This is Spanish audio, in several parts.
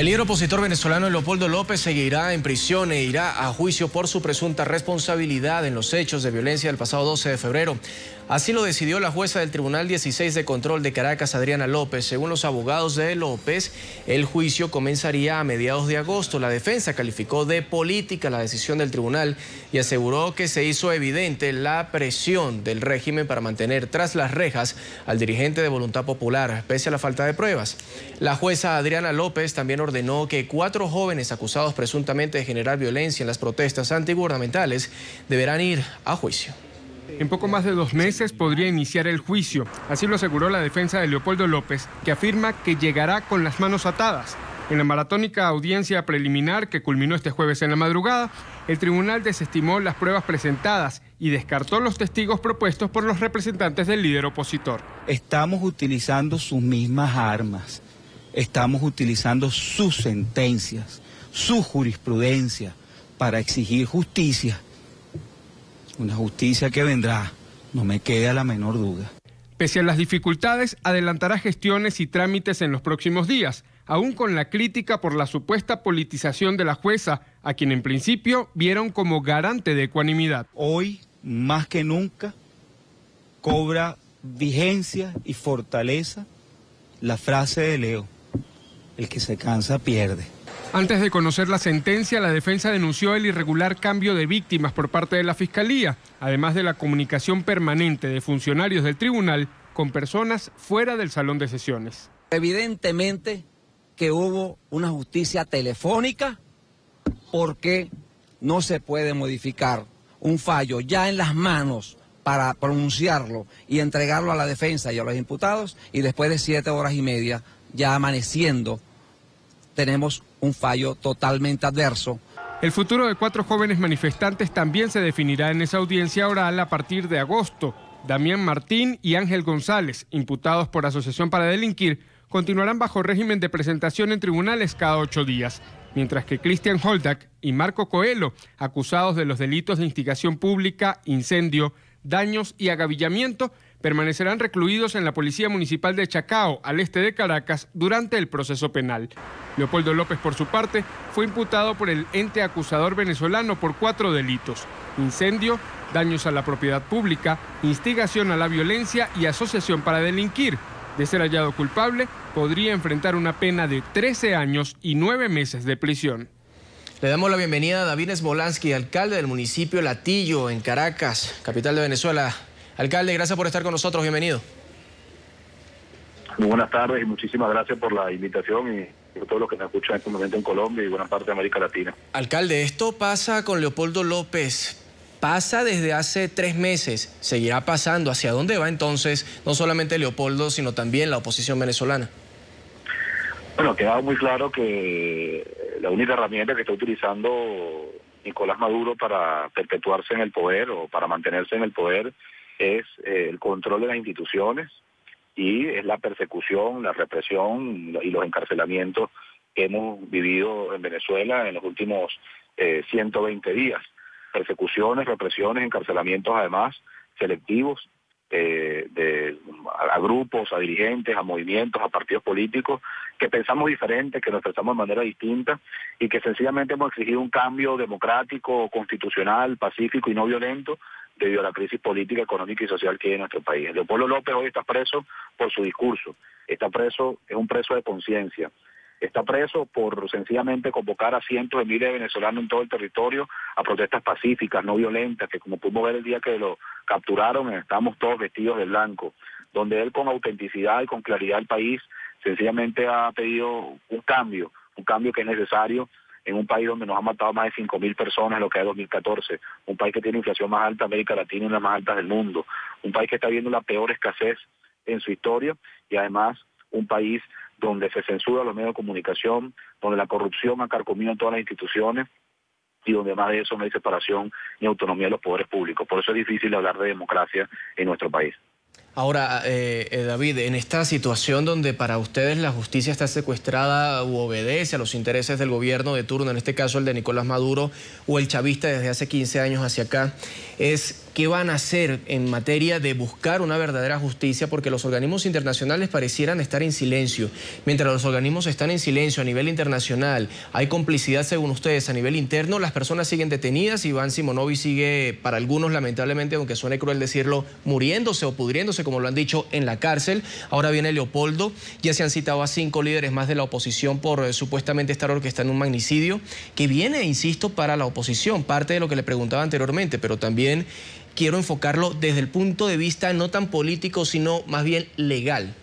El líder opositor venezolano Leopoldo López seguirá en prisión e irá a juicio por su presunta responsabilidad en los hechos de violencia del pasado 12 de febrero. Así lo decidió la jueza del Tribunal 16 de Control de Caracas, Adriana López. Según los abogados de López, el juicio comenzaría a mediados de agosto. La defensa calificó de política la decisión del tribunal y aseguró que se hizo evidente la presión del régimen para mantener tras las rejas al dirigente de Voluntad Popular, pese a la falta de pruebas. La jueza Adriana López también ordenó que 4 jóvenes acusados presuntamente de generar violencia en las protestas antigubernamentales deberán ir a juicio. En poco más de 2 meses podría iniciar el juicio. Así lo aseguró la defensa de Leopoldo López, que afirma que llegará con las manos atadas. En la maratónica audiencia preliminar que culminó este jueves en la madrugada, el tribunal desestimó las pruebas presentadas y descartó los testigos propuestos por los representantes del líder opositor. Estamos utilizando sus mismas armas, estamos utilizando sus sentencias, su jurisprudencia para exigir justicia. Una justicia que vendrá, no me queda la menor duda. Pese a las dificultades, adelantará gestiones y trámites en los próximos días, aún con la crítica por la supuesta politización de la jueza, a quien en principio vieron como garante de ecuanimidad. Hoy, más que nunca, cobra vigencia y fortaleza la frase de Leo: el que se cansa pierde. Antes de conocer la sentencia, la defensa denunció el irregular cambio de víctimas por parte de la Fiscalía, además de la comunicación permanente de funcionarios del tribunal con personas fuera del salón de sesiones. Evidentemente que hubo una justicia telefónica, porque no se puede modificar un fallo ya en las manos para pronunciarlo y entregarlo a la defensa y a los imputados, y después de 7 horas y media, ya amaneciendo, tenemos un fallo totalmente adverso. El futuro de 4 jóvenes manifestantes también se definirá en esa audiencia oral a partir de agosto. Damián Martín y Ángel González, imputados por asociación para delinquir, continuarán bajo régimen de presentación en tribunales cada 8 días, mientras que Cristian Holdak y Marco Coelho, acusados de los delitos de instigación pública, incendio, daños y agavillamiento, permanecerán recluidos en la Policía Municipal de Chacao, al este de Caracas, durante el proceso penal. Leopoldo López, por su parte, fue imputado por el ente acusador venezolano por 4 delitos: incendio, daños a la propiedad pública, instigación a la violencia y asociación para delinquir. De ser hallado culpable, podría enfrentar una pena de 13 años y 9 meses de prisión. Le damos la bienvenida a David Smolansky, alcalde del municipio Latillo, en Caracas, capital de Venezuela. Alcalde, gracias por estar con nosotros, bienvenido. Muy buenas tardes y muchísimas gracias por la invitación y por todo lo que nos escuchan en este momento en Colombia y buena parte de América Latina. Alcalde, esto pasa con Leopoldo López, pasa desde hace 3 meses, seguirá pasando. ¿Hacia dónde va entonces no solamente Leopoldo, sino también la oposición venezolana? Bueno, queda muy claro que la única herramienta que está utilizando Nicolás Maduro para perpetuarse en el poder o para mantenerse en el poder es el control de las instituciones y es la persecución, la represión y los encarcelamientos que hemos vivido en Venezuela en los últimos 120 días. Persecuciones, represiones, encarcelamientos además selectivos a grupos, a dirigentes, a movimientos, a partidos políticos que pensamos diferente, que nos expresamos de manera distinta y que sencillamente hemos exigido un cambio democrático, constitucional, pacífico y no violento debido a la crisis política, económica y social que hay en nuestro país. Leopoldo López hoy está preso por su discurso, está preso, es un preso de conciencia. Está preso por sencillamente convocar a cientos de miles de venezolanos en todo el territorio a protestas pacíficas, no violentas, que como pudimos ver el día que lo capturaron, estábamos todos vestidos de blanco, donde él con autenticidad y con claridad al país sencillamente ha pedido un cambio que es necesario en un país donde nos han matado más de 5.000 personas en lo que es 2014, un país que tiene inflación más alta de América Latina y una de las más altas del mundo, un país que está viendo la peor escasez en su historia y además un país donde se censura los medios de comunicación, donde la corrupción ha carcomido todas las instituciones y donde más de eso no hay separación ni autonomía de los poderes públicos. Por eso es difícil hablar de democracia en nuestro país. Ahora, David, en esta situación donde para ustedes la justicia está secuestrada u obedece a los intereses del gobierno de turno, en este caso el de Nicolás Maduro o el chavista desde hace 15 años hacia acá, es ¿Qué van a hacer en materia de buscar una verdadera justicia? Porque los organismos internacionales parecieran estar en silencio. Mientras los organismos están en silencio a nivel internacional, hay complicidad según ustedes a nivel interno, las personas siguen detenidas. Iván Simonovic sigue, para algunos lamentablemente, aunque suene cruel decirlo, muriéndose o pudriéndose, como lo han dicho, en la cárcel. Ahora viene Leopoldo. Ya se han citado a 5 líderes más de la oposición por supuestamente estar orquestando un magnicidio que viene, insisto, para la oposición. Parte de lo que le preguntaba anteriormente, pero también quiero enfocarlo desde el punto de vista no tan político, sino más bien legal.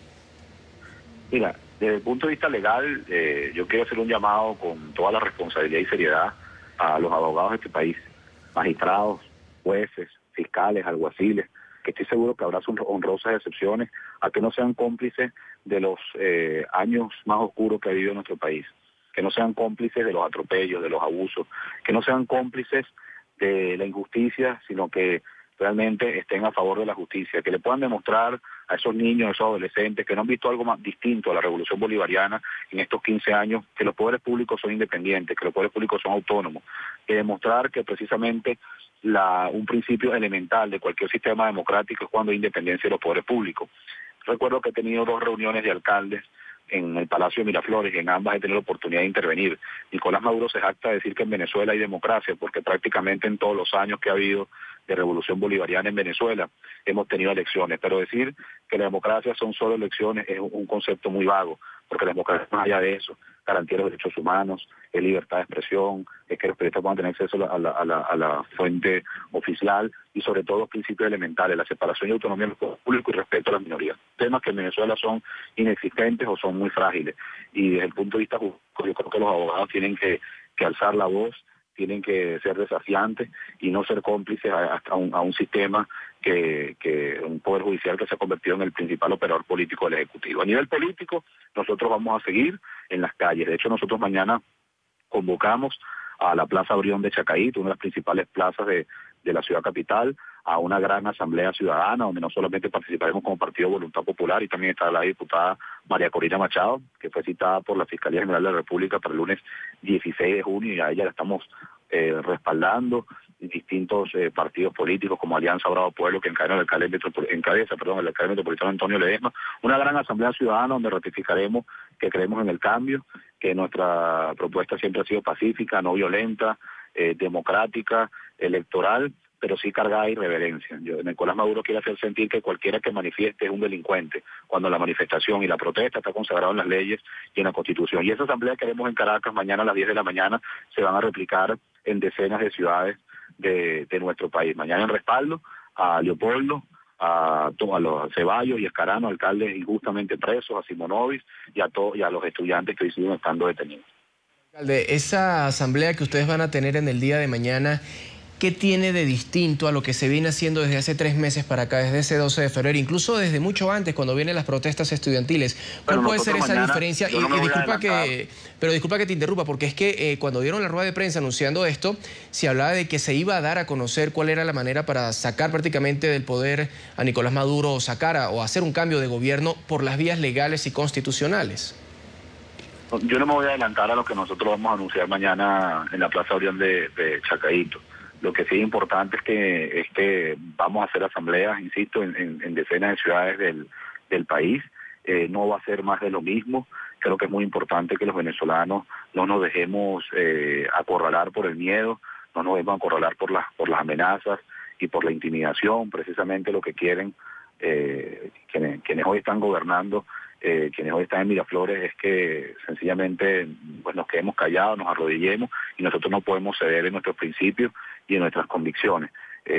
Mira, desde el punto de vista legal, yo quiero hacer un llamado con toda la responsabilidad y seriedad a los abogados de este país, magistrados, jueces, fiscales, alguaciles, que estoy seguro que habrá sus honrosas excepciones, a que no sean cómplices de los años más oscuros que ha vivido nuestro país, que no sean cómplices de los atropellos, de los abusos, que no sean cómplices de la injusticia, sino que realmente estén a favor de la justicia, que le puedan demostrar a esos niños, a esos adolescentes que no han visto algo más distinto a la revolución bolivariana en estos 15 años, que los poderes públicos son independientes, que los poderes públicos son autónomos, que demostrar que precisamente un principio elemental de cualquier sistema democrático es cuando hay independencia de los poderes públicos. Recuerdo que he tenido 2 reuniones de alcaldes en el Palacio de Miraflores, y en ambas he tenido la oportunidad de intervenir. Nicolás Maduro se jacta de decir que en Venezuela hay democracia, porque prácticamente en todos los años que ha habido de revolución bolivariana en Venezuela hemos tenido elecciones, pero decir que la democracia son solo elecciones es un concepto muy vago, porque la democracia es más allá de eso, garantía de los derechos humanos, es libertad de expresión, es que los periodistas puedan tener acceso a la fuente oficial y sobre todo los principios elementales, la separación y autonomía del poder público y respeto a las minorías. Temas que en Venezuela son inexistentes o son muy frágiles. Y desde el punto de vista jurídico, yo creo que los abogados tienen que alzar la voz, tienen que ser desafiantes y no ser cómplices a un sistema un poder judicial que se ha convertido en el principal operador político del Ejecutivo. A nivel político, nosotros vamos a seguir en las calles. De hecho, nosotros mañana convocamos a la Plaza Brión de Chacaíto, una de las principales plazas de la ciudad capital, a una gran asamblea ciudadana, donde no solamente participaremos como Partido Voluntad Popular, y también está la diputada María Corina Machado, que fue citada por la Fiscalía General de la República para el lunes 16 de junio, y a ella la estamos respaldando, y distintos partidos políticos como Alianza Bravo Pueblo, que encabeza el alcalde metropolitano Antonio Ledesma, una gran asamblea ciudadana donde ratificaremos que creemos en el cambio, que nuestra propuesta siempre ha sido pacífica, no violenta, democrática, electoral, pero sí cargada de irreverencia. Nicolás Maduro quiere hacer sentir que cualquiera que manifieste es un delincuente, cuando la manifestación y la protesta está consagrado en las leyes y en la Constitución. Y esa asamblea que haremos en Caracas mañana a las 10 de la mañana se van a replicar en decenas de ciudades de nuestro país. Mañana en respaldo a Leopoldo, a los Ceballos y Escarano, alcaldes injustamente presos, a Simonovic y a los estudiantes que hoy siguen estando detenidos. Alcalde, esa asamblea que ustedes van a tener en el día de mañana, ¿qué tiene de distinto a lo que se viene haciendo desde hace 3 meses para acá, desde ese 12 de febrero, incluso desde mucho antes, cuando vienen las protestas estudiantiles? ¿Cuál puede ser esa diferencia? Disculpa que te interrumpa, porque es que cuando dieron la rueda de prensa anunciando esto, se hablaba de que se iba a dar a conocer cuál era la manera para sacar prácticamente del poder a Nicolás Maduro, o hacer un cambio de gobierno por las vías legales y constitucionales. Yo no me voy a adelantar a lo que nosotros vamos a anunciar mañana en la Plaza Orión de Chacaíto. Lo que sí es importante es que vamos a hacer asambleas, insisto, en decenas de ciudades del país. No va a ser más de lo mismo. Creo que es muy importante que los venezolanos no nos dejemos acorralar por el miedo, no nos dejemos acorralar por las amenazas y por la intimidación. Precisamente lo que quieren quienes hoy están gobernando, quienes hoy están en Miraflores, es que sencillamente pues nos quedemos callados, nos arrodillemos, y nosotros no podemos ceder en nuestros principios y en nuestras convicciones.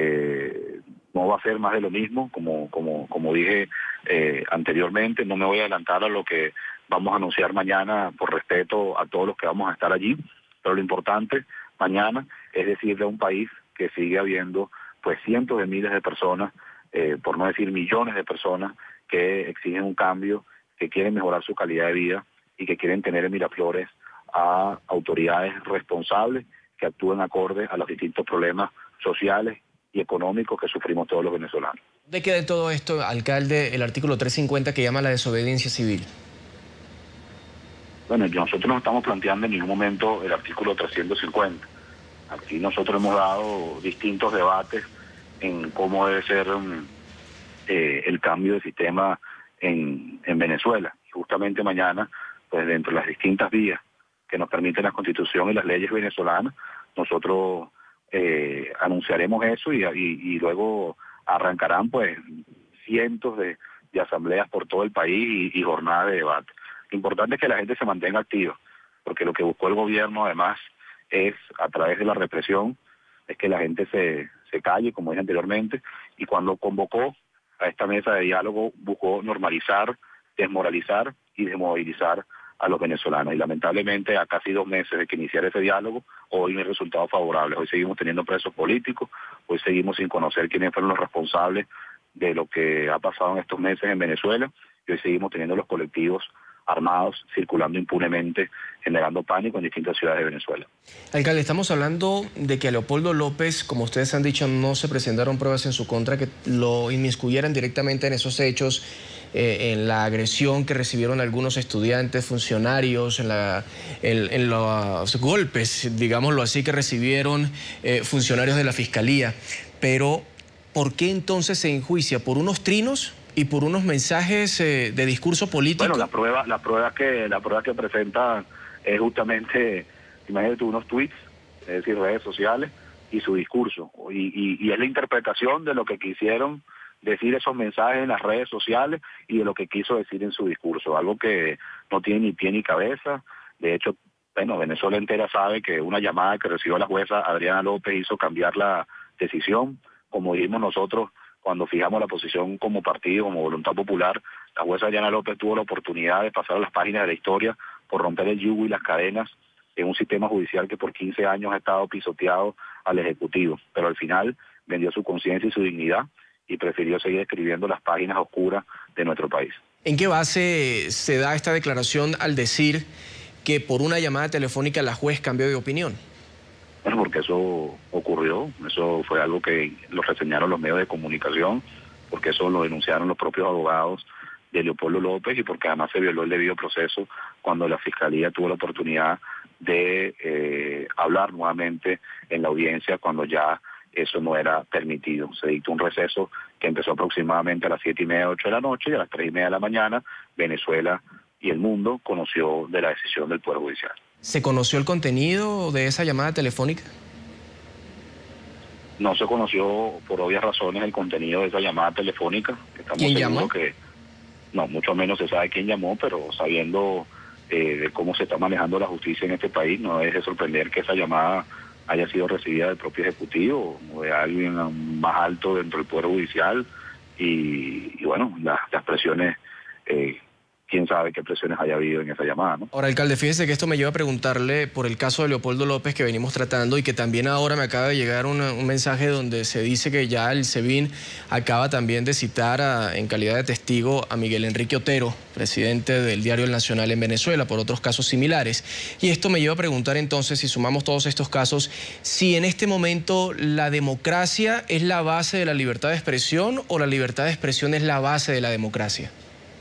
No va a ser más de lo mismo, como dije anteriormente. No me voy a adelantar a lo que vamos a anunciar mañana por respeto a todos los que vamos a estar allí, pero lo importante mañana es decirle a un país que sigue habiendo pues cientos de miles de personas, por no decir millones de personas, que exigen un cambio, que quieren mejorar su calidad de vida y que quieren tener en Miraflores a autoridades responsables que actúen acorde a los distintos problemas sociales y económicos que sufrimos todos los venezolanos. ¿De qué de todo esto, alcalde, el artículo 350 que llama la desobediencia civil? Bueno, nosotros no estamos planteando en ningún momento el artículo 350. Aquí nosotros hemos dado distintos debates en cómo debe ser el cambio de sistema en Venezuela. Y justamente mañana, pues dentro de las distintas vías que nos permiten la Constitución y las leyes venezolanas, nosotros anunciaremos eso y luego arrancarán pues cientos de asambleas por todo el país y jornadas de debate. Lo importante es que la gente se mantenga activa, porque lo que buscó el gobierno además es, a través de la represión, es que la gente se calle, como dije anteriormente, y cuando convocó a esta mesa de diálogo buscó normalizar, desmoralizar y desmovilizar a los venezolanos. Y lamentablemente, a casi 2 meses de que iniciara ese diálogo, hoy no hay resultados favorables. Hoy seguimos teniendo presos políticos, hoy seguimos sin conocer quiénes fueron los responsables de lo que ha pasado en estos meses en Venezuela, y hoy seguimos teniendo los colectivos armados circulando impunemente, generando pánico en distintas ciudades de Venezuela. Alcalde, estamos hablando de que a Leopoldo López, como ustedes han dicho, no se presentaron pruebas en su contra que lo inmiscuyeran directamente en esos hechos, en la agresión que recibieron algunos estudiantes, funcionarios, en los golpes, digámoslo así, que recibieron funcionarios de la Fiscalía. Pero, ¿por qué entonces se enjuicia? ¿Por unos trinos y por unos mensajes de discurso político? Bueno, la prueba que presentan es justamente, imagínate, unos tweets, es decir, redes sociales, y su discurso. Y es la interpretación de lo que quisieron decir esos mensajes en las redes sociales y de lo que quiso decir en su discurso. Algo que no tiene ni pie ni cabeza. De hecho, bueno, Venezuela entera sabe que una llamada que recibió la jueza Adriana López hizo cambiar la decisión. Como dijimos nosotros, cuando fijamos la posición como partido, como Voluntad Popular, la jueza Adriana López tuvo la oportunidad de pasar a las páginas de la historia por romper el yugo y las cadenas en un sistema judicial que por 15 años ha estado pisoteado al Ejecutivo. Pero al final vendió su conciencia y su dignidad y prefirió seguir escribiendo las páginas oscuras de nuestro país. ¿En qué base se da esta declaración al decir que por una llamada telefónica la juez cambió de opinión? Bueno, porque eso ocurrió, eso fue algo que lo reseñaron los medios de comunicación, porque eso lo denunciaron los propios abogados de Leopoldo López y porque además se violó el debido proceso cuando la Fiscalía tuvo la oportunidad de hablar nuevamente en la audiencia cuando ya eso no era permitido. Se dictó un receso que empezó aproximadamente a las 7:30, 8 de la noche, y a las 3:30 de la mañana Venezuela y el mundo conoció de la decisión del Poder Judicial. ¿Se conoció el contenido de esa llamada telefónica? No se conoció, por obvias razones, el contenido de esa llamada telefónica. ¿Quién llamó? No, mucho menos se sabe quién llamó, pero sabiendo de cómo se está manejando la justicia en este país, no es de sorprender que esa llamada haya sido recibida del propio Ejecutivo o de alguien más alto dentro del Poder Judicial y bueno, las presiones, quién sabe qué presiones haya habido en esa llamada, ¿no? Ahora, alcalde, fíjese que esto me lleva a preguntarle por el caso de Leopoldo López que venimos tratando y que también ahora me acaba de llegar un mensaje donde se dice que ya el SEBIN acaba también de citar en calidad de testigo a Miguel Enrique Otero, presidente del diario El Nacional en Venezuela, por otros casos similares. Y esto me lleva a preguntar entonces, si sumamos todos estos casos, si en este momento la democracia es la base de la libertad de expresión o la libertad de expresión es la base de la democracia.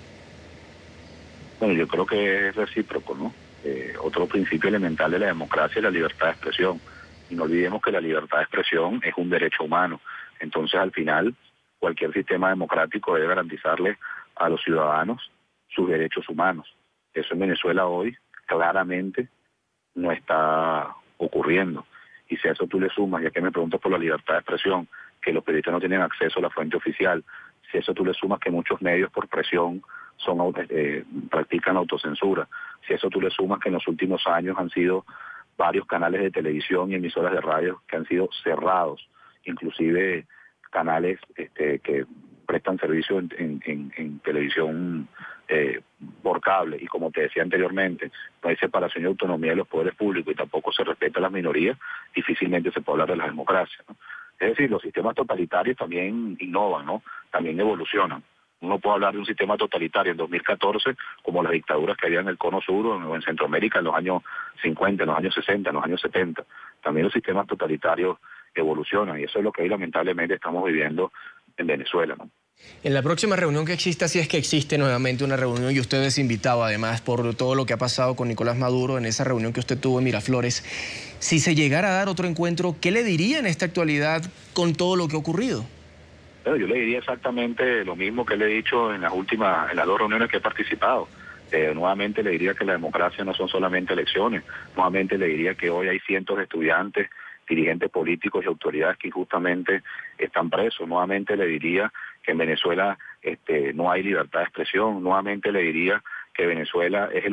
Bueno, yo creo que es recíproco, ¿no? Otro principio elemental de la democracia es la libertad de expresión. Y no olvidemos que la libertad de expresión es un derecho humano. Entonces, al final, cualquier sistema democrático debe garantizarle a los ciudadanos sus derechos humanos. Eso en Venezuela hoy claramente no está ocurriendo. Y si a eso tú le sumas, ya que me preguntas por la libertad de expresión, que los periodistas no tienen acceso a la fuente oficial, si a eso tú le sumas que muchos medios por presión practican autocensura, si a eso tú le sumas que en los últimos años han sido varios canales de televisión y emisoras de radio que han sido cerrados, inclusive canales que prestan servicio en televisión por cable, y como te decía anteriormente, no hay separación y autonomía de los poderes públicos y tampoco se respeta a las minorías, difícilmente se puede hablar de la democracia, ¿no? Es decir, los sistemas totalitarios también innovan, ¿no? También evolucionan. Uno puede hablar de un sistema totalitario en 2014 como las dictaduras que había en el Cono Sur o en Centroamérica en los años 50, en los años 60, en los años 70. También los sistemas totalitarios evolucionan y eso es lo que hoy lamentablemente estamos viviendo en Venezuela, ¿no? En la próxima reunión que exista, si es que existe nuevamente una reunión, y usted es invitado además por todo lo que ha pasado con Nicolás Maduro en esa reunión que usted tuvo en Miraflores, si se llegara a dar otro encuentro, ¿qué le diría en esta actualidad con todo lo que ha ocurrido? Bueno, yo le diría exactamente lo mismo que le he dicho en las dos reuniones que he participado. Nuevamente le diría que la democracia no son solamente elecciones. Nuevamente le diría que hoy hay cientos de estudiantes, dirigentes políticos y autoridades que injustamente están presos. Nuevamente le diría que en Venezuela no hay libertad de expresión. Nuevamente le diría que Venezuela es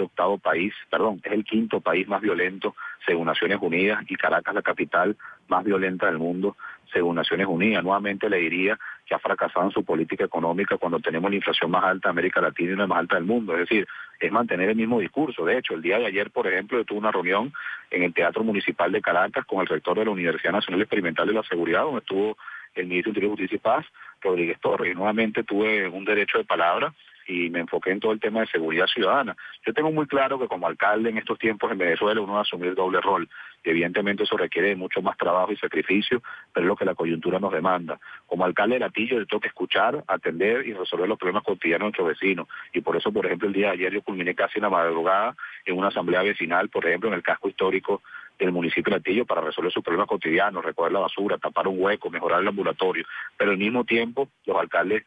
el quinto país más violento según Naciones Unidas, y Caracas la capital más violenta del mundo según Naciones Unidas. Nuevamente le diría que ha fracasado en su política económica cuando tenemos la inflación más alta de América Latina y la más alta del mundo. Es decir, es mantener el mismo discurso. De hecho, el día de ayer, por ejemplo, yo tuve una reunión en el Teatro Municipal de Caracas con el rector de la Universidad Nacional Experimental de la Seguridad, donde estuvo el ministro de Interior, Justicia y Paz, Rodríguez Torres, y nuevamente tuve un derecho de palabra y me enfoqué en todo el tema de seguridad ciudadana. Yo tengo muy claro que como alcalde en estos tiempos en Venezuela uno va a asumir doble rol, y evidentemente eso requiere de mucho más trabajo y sacrificio, pero es lo que la coyuntura nos demanda. Como alcalde de Latillo yo tengo que escuchar, atender y resolver los problemas cotidianos de nuestros vecinos, y por eso, por ejemplo, el día de ayer yo culminé casi en la madrugada en una asamblea vecinal, por ejemplo, en el casco histórico del municipio de Latillo, para resolver sus problemas cotidianos, recoger la basura, tapar un hueco, mejorar el ambulatorio. Pero al mismo tiempo los alcaldes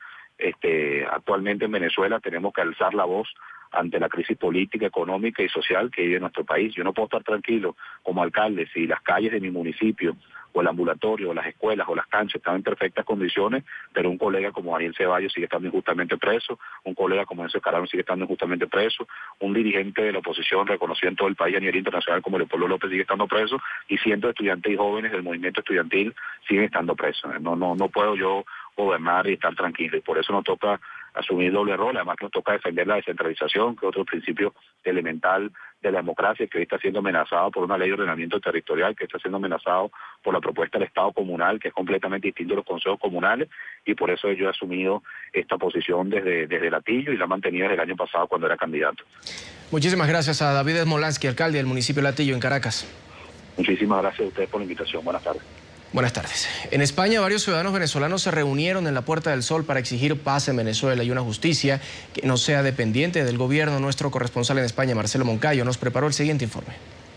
actualmente en Venezuela tenemos que alzar la voz ante la crisis política, económica y social que vive nuestro país. Yo no puedo estar tranquilo como alcalde si las calles de mi municipio o el ambulatorio o las escuelas o las canchas están en perfectas condiciones, pero un colega como Daniel Ceballos sigue estando injustamente preso, un colega como Enzo Carano sigue estando injustamente preso, un dirigente de la oposición reconocido en todo el país a nivel internacional como Leopoldo López sigue estando preso, y cientos de estudiantes y jóvenes del movimiento estudiantil siguen estando presos. No puedo yo gobernar y estar tranquilo, y por eso nos toca asumir doble rol. Además que nos toca defender la descentralización, que es otro principio elemental de la democracia, que hoy está siendo amenazado por una ley de ordenamiento territorial, que está siendo amenazado por la propuesta del Estado comunal, que es completamente distinto a los consejos comunales, y por eso yo he asumido esta posición desde Latillo y la he mantenido desde el año pasado cuando era candidato. Muchísimas gracias a David Smolansky, alcalde del municipio de Latillo en Caracas. Muchísimas gracias a ustedes por la invitación. Buenas tardes. Buenas tardes. En España, varios ciudadanos venezolanos se reunieron en la Puerta del Sol para exigir paz en Venezuela y una justicia que no sea dependiente del gobierno. Nuestro corresponsal en España, Marcelo Moncayo, nos preparó el siguiente informe.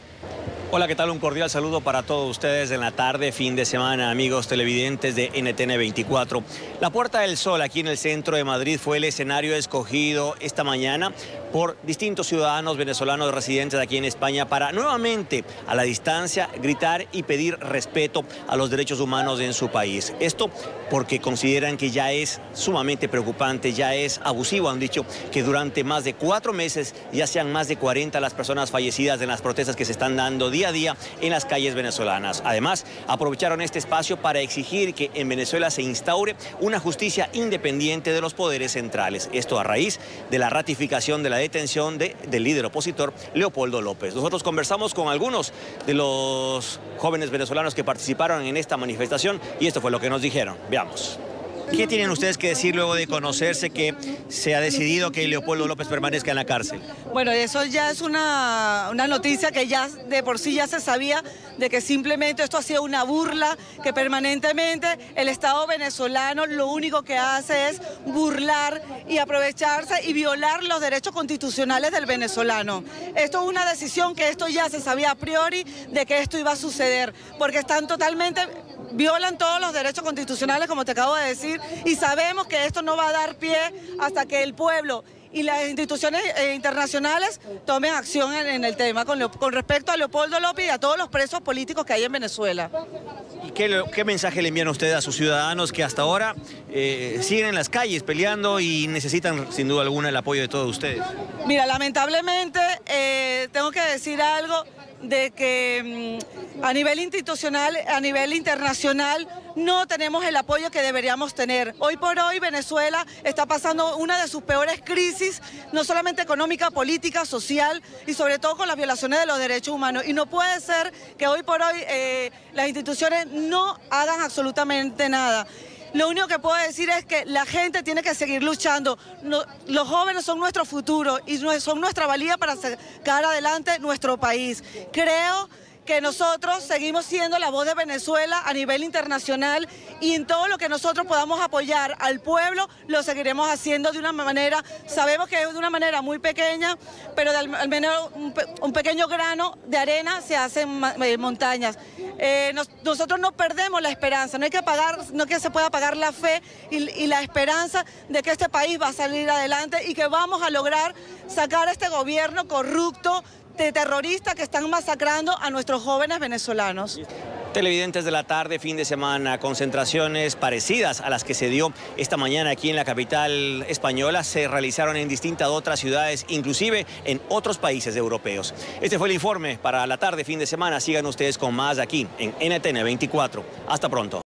Hola, ¿qué tal? Un cordial saludo para todos ustedes en la tarde, fin de semana, amigos televidentes de NTN 24. La Puerta del Sol, aquí en el centro de Madrid, fue el escenario escogido esta mañana por distintos ciudadanos venezolanos residentes aquí en España para nuevamente, a la distancia, gritar y pedir respeto a los derechos humanos en su país. Esto porque consideran que ya es sumamente preocupante, ya es abusivo. Han dicho que durante más de 4 meses ya sean más de 40 las personas fallecidas en las protestas que se están dando día a día en las calles venezolanas. Además, aprovecharon este espacio para exigir que en Venezuela se instaure una justicia independiente de los poderes centrales. Esto a raíz de la ratificación de la detención del líder opositor Leopoldo López. Nosotros conversamos con algunos de los jóvenes venezolanos que participaron en esta manifestación y esto fue lo que nos dijeron. Veamos. ¿Qué tienen ustedes que decir luego de conocerse que se ha decidido que Leopoldo López permanezca en la cárcel? Bueno, eso ya es una noticia que ya de por sí ya se sabía, de que simplemente esto ha sido una burla, que permanentemente el Estado venezolano lo único que hace es burlar y aprovecharse y violar los derechos constitucionales del venezolano. Esto es una decisión que esto ya se sabía a priori de que esto iba a suceder, porque están totalmente... violan todos los derechos constitucionales, como te acabo de decir, y sabemos que esto no va a dar pie hasta que el pueblo y las instituciones internacionales tomen acción en el tema con respecto a Leopoldo López y a todos los presos políticos que hay en Venezuela. ¿Y qué mensaje le envían ustedes a sus ciudadanos que hasta ahora siguen en las calles peleando y necesitan sin duda alguna el apoyo de todos ustedes? Mira, lamentablemente tengo que decir algo de que a nivel institucional, a nivel internacional, no tenemos el apoyo que deberíamos tener. Hoy por hoy Venezuela está pasando una de sus peores crisis, no solamente económica, política, social y sobre todo con las violaciones de los derechos humanos. Y no puede ser que hoy por hoy las instituciones no hagan absolutamente nada. Lo único que puedo decir es que la gente tiene que seguir luchando. Los jóvenes son nuestro futuro y son nuestra valía para sacar adelante nuestro país. Creo que nosotros seguimos siendo la voz de Venezuela a nivel internacional y en todo lo que nosotros podamos apoyar al pueblo, lo seguiremos haciendo de una manera, sabemos que es de una manera muy pequeña, pero al menos un pequeño grano de arena se hacen montañas. Nosotros no perdemos la esperanza, no que se pueda apagar la fe y la esperanza de que este país va a salir adelante y que vamos a lograr sacar a este gobierno corrupto, de terroristas que están masacrando a nuestros jóvenes venezolanos. Televidentes de la tarde, fin de semana, concentraciones parecidas a las que se dio esta mañana aquí en la capital española se realizaron en distintas otras ciudades, inclusive en otros países europeos. Este fue el informe para la tarde, fin de semana. Sigan ustedes con más aquí en NTN 24. Hasta pronto.